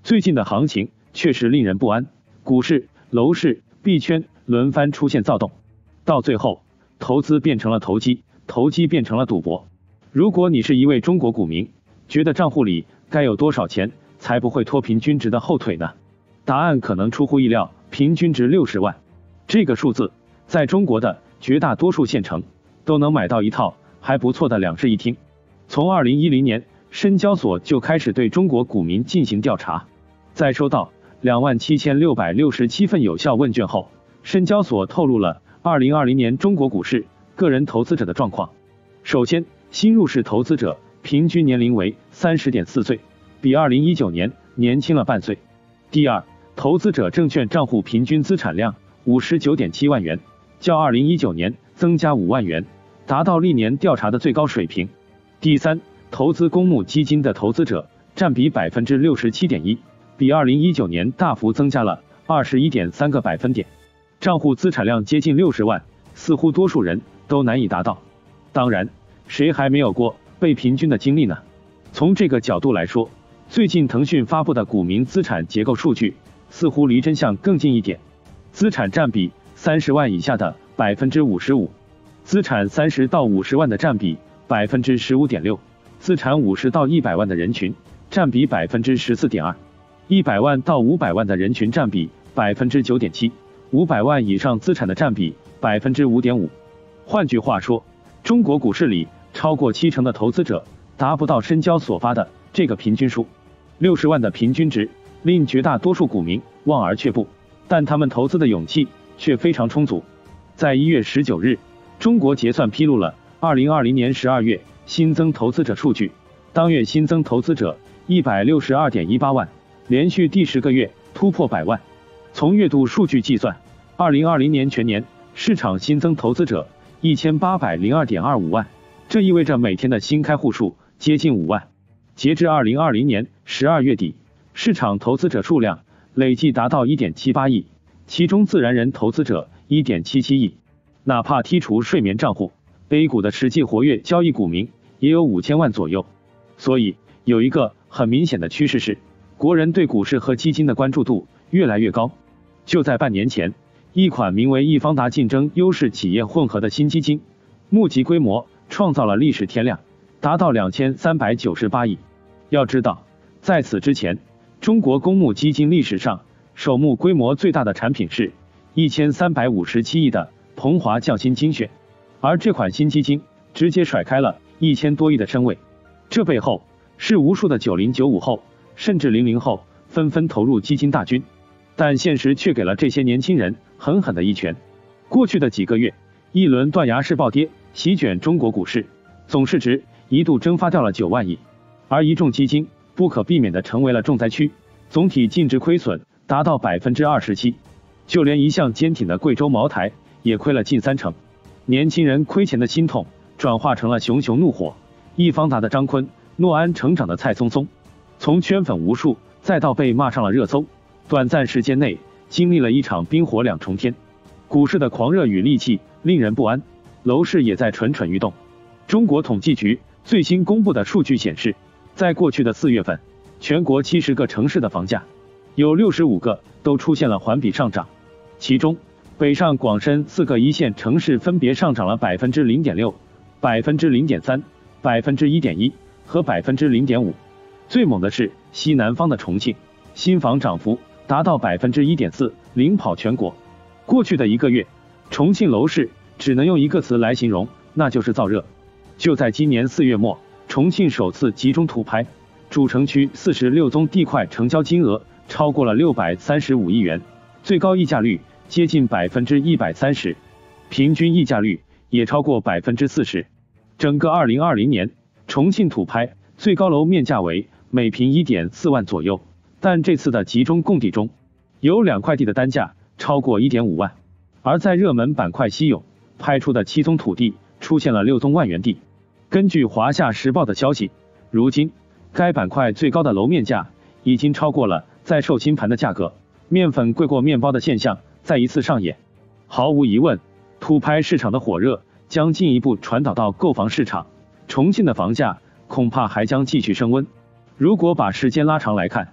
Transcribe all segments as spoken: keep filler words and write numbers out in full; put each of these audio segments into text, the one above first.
最近的行情确实令人不安，股市、楼市、币圈轮番出现躁动，到最后，投资变成了投机，投机变成了赌博。如果你是一位中国股民，觉得账户里该有多少钱才不会拖平均值的后腿呢？答案可能出乎意料，平均值六十万。这个数字在中国的绝大多数县城都能买到一套还不错的两室一厅。从二零一零年，深交所就开始对中国股民进行调查，在收到两万七千六百六十七份有效问卷后，深交所透露了二零二零年中国股市个人投资者的状况。首先，新入市投资者平均年龄为 三十点四岁，比二零一九年年轻了半岁。第二，投资者证券账户平均资产量 五十九点七万元，较二零一九年增加五万元，达到历年调查的最高水平。第三，投资公募基金的投资者占比 百分之六十七点一， 比二零一九年大幅增加了 二十一点三个百分点。账户资产量接近六十万，似乎多数人都难以达到。当然，谁还没有过被平均的经历呢？从这个角度来说，最近腾讯发布的股民资产结构数据似乎离真相更近一点。资产占比三十万以下的 百分之五十五， 资产三十到五十万的占比 百分之十五点六， 资产五十到一百万的人群占比 百分之十四点二， 一百万到五百万的人群占比 百分之九点七， 五百万以上资产的占比 百分之五点五。 换句话说，中国股市里超过七成的投资者达不到深交所发的这个平均数。六十万的平均值令绝大多数股民望而却步，但他们投资的勇气却非常充足。在一月十九日，中国结算披露了二零二零年十二月新增投资者数据，当月新增投资者 一百六十二点一八万，连续第十个月突破百万。从月度数据计算，二零二零年全年市场新增投资者 一千八百零二点二五万，这意味着每天的新开户数接近五万。截至二零二零年十二月底，市场投资者数量累计达到 一点七八亿，其中自然人投资者 一点七七亿。哪怕剔除睡眠账户， A 股的实际活跃交易股民也有五千万左右。所以有一个很明显的趋势是，国人对股市和基金的关注度越来越高。就在半年前，一款名为易方达竞争优势企业混合的新基金，募集规模创造了历史天量，达到两千三百九十八亿。要知道，在此之前，中国公募基金历史上首募规模最大的产品是一千三百五十七亿的鹏华匠心精选，而这款新基金直接甩开了一千多亿的身位。这背后是无数的九零九五后甚至零零后纷纷投入基金大军，但现实却给了这些年轻人狠狠的一拳。过去的几个月，一轮断崖式暴跌席卷中国股市，总市值一度蒸发掉了九万亿，而一众基金不可避免的成为了重灾区，总体净值亏损达到 百分之二十七， 就连一向坚挺的贵州茅台也亏了近三成。年轻人亏钱的心痛转化成了熊熊怒火，易方达的张坤，诺安成长的蔡松松，从圈粉无数再到被骂上了热搜，短暂时间内经历了一场冰火两重天。股市的狂热与戾气令人不安，楼市也在蠢蠢欲动。中国统计局最新公布的数据显示，在过去的四月份，全国七十个城市的房价有六十五个都出现了环比上涨，其中北上广深四个一线城市分别上涨了 百分之零点六、百分之零点三、百分之一点一 和 百分之零点五。最猛的是西南方的重庆，新房涨幅达到 百分之一点四， 领跑全国。过去的一个月，重庆楼市只能用一个词来形容，那就是燥热。就在今年四月末，重庆首次集中土拍，主城区四十六宗地块成交金额超过了六百三十五亿元，最高溢价率接近 百分之一百三十， 平均溢价率也超过 百分之四十。整个二零二零年，重庆土拍最高楼面价为每平 一点四万左右，但这次的集中供地中，有两块地的单价超过 一点五万，而在热门板块稀有拍出的七宗土地出现了六宗万元地。根据华夏时报的消息，如今该板块最高的楼面价已经超过了在售新盘的价格，面粉贵过面包的现象再一次上演。毫无疑问，土拍市场的火热将进一步传导到购房市场，重庆的房价恐怕还将继续升温。如果把时间拉长来看，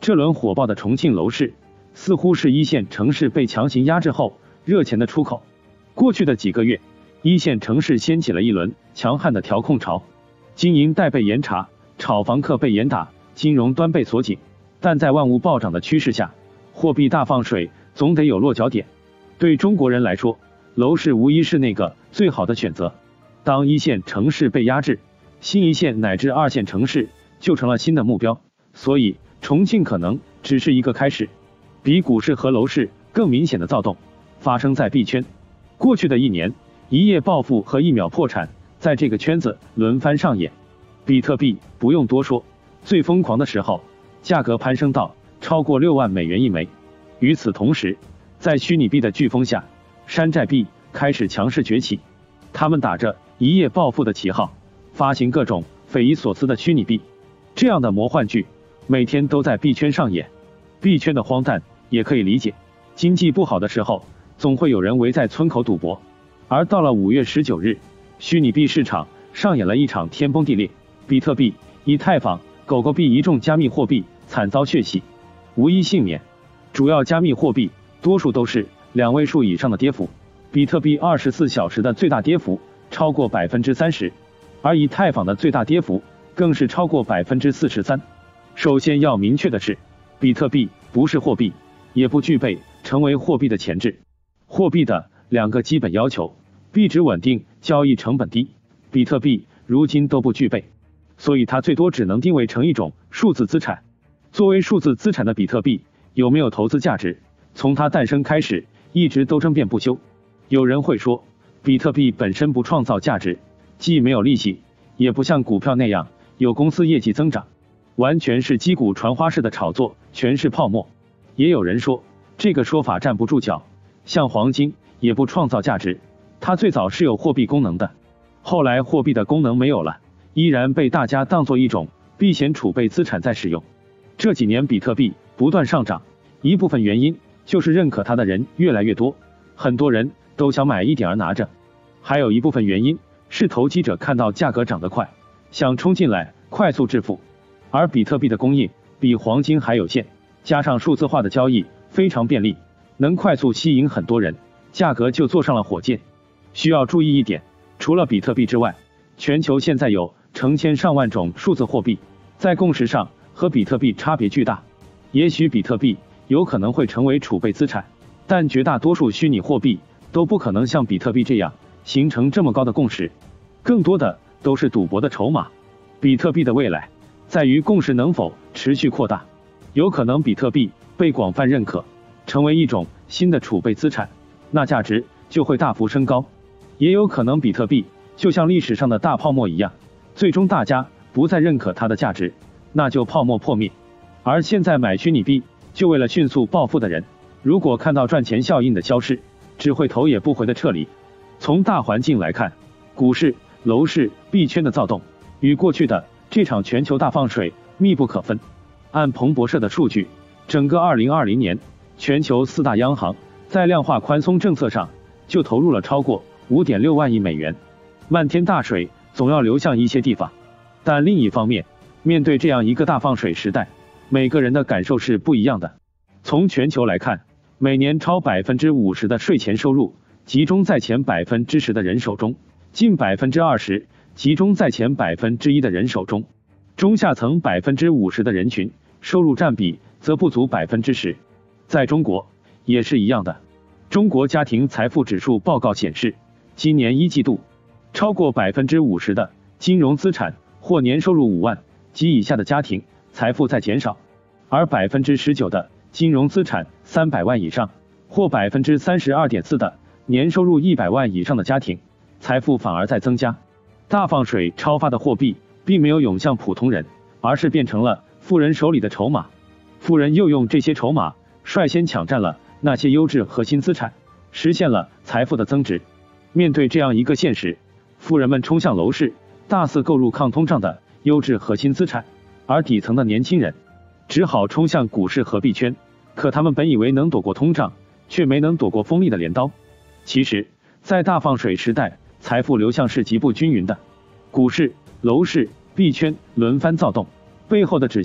这轮火爆的重庆楼市，似乎是一线城市被强行压制后热钱的出口。过去的几个月，一线城市掀起了一轮强悍的调控潮，经营贷被严查，炒房客被严打，金融端被锁紧。但在万物暴涨的趋势下，货币大放水总得有落脚点。对中国人来说，楼市无疑是那个最好的选择。当一线城市被压制，新一线乃至二线城市就成了新的目标。所以重庆可能只是一个开始。比股市和楼市更明显的躁动发生在币圈。过去的一年，一夜暴富和一秒破产在这个圈子轮番上演。比特币不用多说，最疯狂的时候价格攀升到超过六万美元一枚。与此同时，在虚拟币的飓风下，山寨币开始强势崛起。他们打着一夜暴富的旗号，发行各种匪夷所思的虚拟币。这样的魔幻剧每天都在币圈上演。币圈的荒诞也可以理解，经济不好的时候，总会有人围在村口赌博。而到了五月十九日，虚拟币市场上演了一场天崩地裂，比特币、以太坊、狗狗币一众加密货币惨遭血洗，无一幸免。主要加密货币多数都是两位数以上的跌幅，比特币二十四小时的最大跌幅超过百分之三十，而以太坊的最大跌幅更是超过百分之四十三。首先要明确的是，比特币不是货币，也不具备成为货币的潜质。货币的两个基本要求，币值稳定，交易成本低，比特币如今都不具备，所以它最多只能定位成一种数字资产。作为数字资产的比特币有没有投资价值，从它诞生开始一直都争辩不休。有人会说，比特币本身不创造价值，既没有利息，也不像股票那样有公司业绩增长，完全是击鼓传花式的炒作，全是泡沫。也有人说，这个说法站不住脚，像黄金也不创造价值，它最早是有货币功能的，后来货币的功能没有了，依然被大家当作一种避险储备资产在使用。这几年比特币不断上涨，一部分原因就是认可它的人越来越多，很多人都想买一点儿拿着，还有一部分原因是投机者看到价格涨得快，想冲进来快速致富。而比特币的供应比黄金还有限，加上数字化的交易非常便利，能快速吸引很多人，价格就坐上了火箭。需要注意一点，除了比特币之外，全球现在有成千上万种数字货币，在共识上和比特币差别巨大。也许比特币有可能会成为储备资产，但绝大多数虚拟货币都不可能像比特币这样形成这么高的共识，更多的都是赌博的筹码。比特币的未来在于共识能否持续扩大，有可能比特币被广泛认可，成为一种新的储备资产，那价值就会大幅升高。也有可能比特币就像历史上的大泡沫一样，最终大家不再认可它的价值，那就泡沫破灭。而现在买虚拟币就为了迅速暴富的人，如果看到赚钱效应的消失，只会头也不回的撤离。从大环境来看，股市、楼市、币圈的躁动与过去的这场全球大放水密不可分。按彭博社的数据，整个二零二零年，全球四大央行在量化宽松政策上就投入了超过 五点六万亿美元。漫天大水总要流向一些地方，但另一方面，面对这样一个大放水时代，每个人的感受是不一样的。从全球来看，每年超 百分之五十 的税前收入集中在前 百分之十 的人手中，近 百分之二十 集中在前 百分之一 的人手中，中下层 百分之五十 的人群收入占比则不足 百分之十。 在中国也是一样的。中国家庭财富指数报告显示，今年一季度超过 百分之五十 的金融资产或年收入五万及以下的家庭财富在减少，而 百分之十九 的金融资产三百万以上或 百分之三十二点四 的年收入一百万以上的家庭财富反而在增加。大放水超发的货币并没有涌向普通人，而是变成了富人手里的筹码。富人又用这些筹码率先抢占了那些优质核心资产，实现了财富的增值。面对这样一个现实，富人们冲向楼市，大肆购入抗通胀的优质核心资产，而底层的年轻人只好冲向股市和币圈。可他们本以为能躲过通胀，却没能躲过锋利的镰刀。其实，在大放水时代，财富流向是极不均匀的。股市、楼市、币圈轮番躁动，背后的指向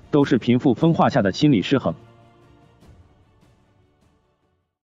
都是贫富分化下的心理失衡。